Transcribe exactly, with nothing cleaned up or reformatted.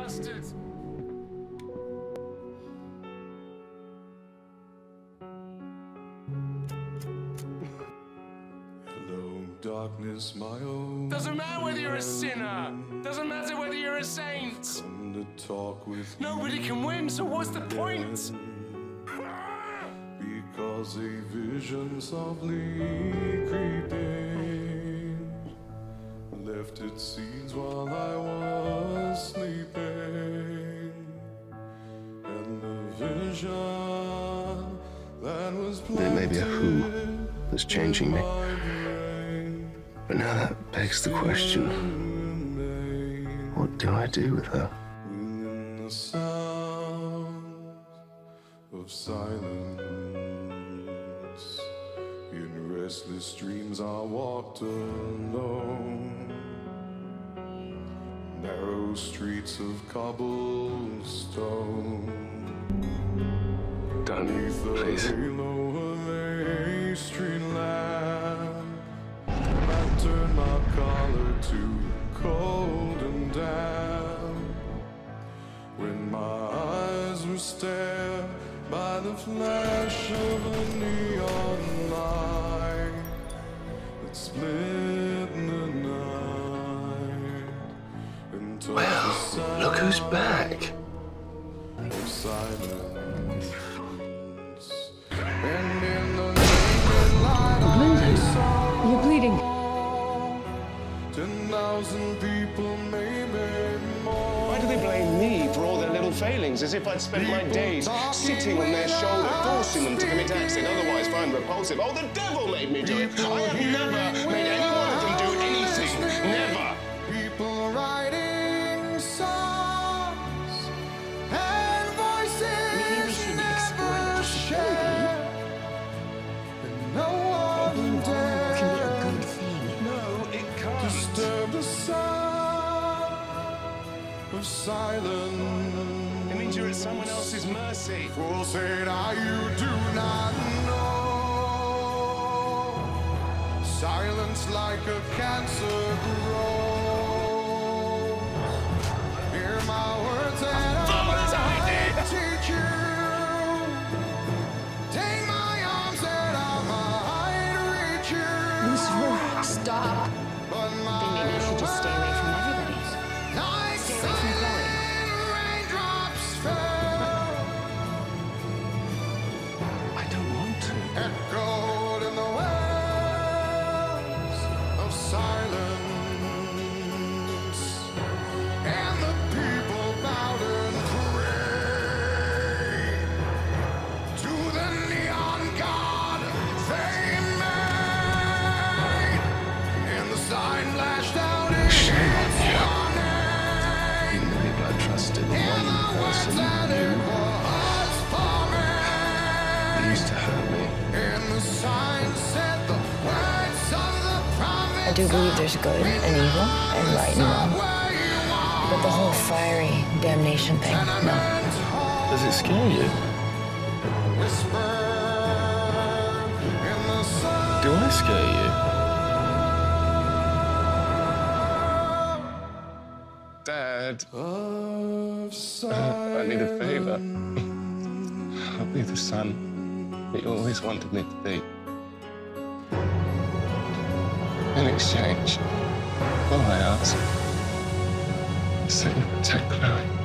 bastard! Hello, darkness, my own. Doesn't matter whether you're a sinner. Doesn't matter whether you're a saint. Come to talk with Nobody you can win, so what's the point? Because a vision softly creeping left its seeds while I was sleeping, and the vision that was There may be a who that's changing me, but now that begs the question, what do I do with her? within the sound of silence. In restless dreams I walked alone, narrow streets of cobblestone. Don't, Beneath the please. halo of a street lamp, I turned my collar to cold and damp. When my eyes were stared by the flash of a neon light that split the night and took the sound Look who's back. of silence. And in the naked light I saw You're bleeding. ten thousand people, maybe more. Why do they blame me for all their little failings, as if I'd spent my days sitting on their shoulder, forcing them to commit acts they'd otherwise find repulsive? Oh, the devil made me do it! I have never made any one of them do anything. Never! People writing songs and voices Maybe we should explore the never possibility. shared, and no one Being vulnerable can be a dared good thing. No, it can't. disturb the sound of silence. It means you're at someone else's mercy. Fools say that you do not know. Silence like a cancer grows. Hear my words and I'll teach you. Take my arms and I might reach you. Lucifer, stop. But my Then maybe you should just stay away from everybody. like Stay away from Chloe. raindrops fell, I don't want to. echoed in the wells of silence, and the people bowed and prayed to the neon god they made, and the sign flashed out in its warning. Even the people I trusted, the And one the words person that who it knew, was for they me. used to hurt me. And the sign said the words of the prophet. I do believe there's good and evil and right and wrong. But the whole fiery damnation thing, no. Does it scare you? Do I scare you? Dad, Of I need a favor. I'll be the son that you always wanted me to be. In exchange, all I ask is that you protect Chloe.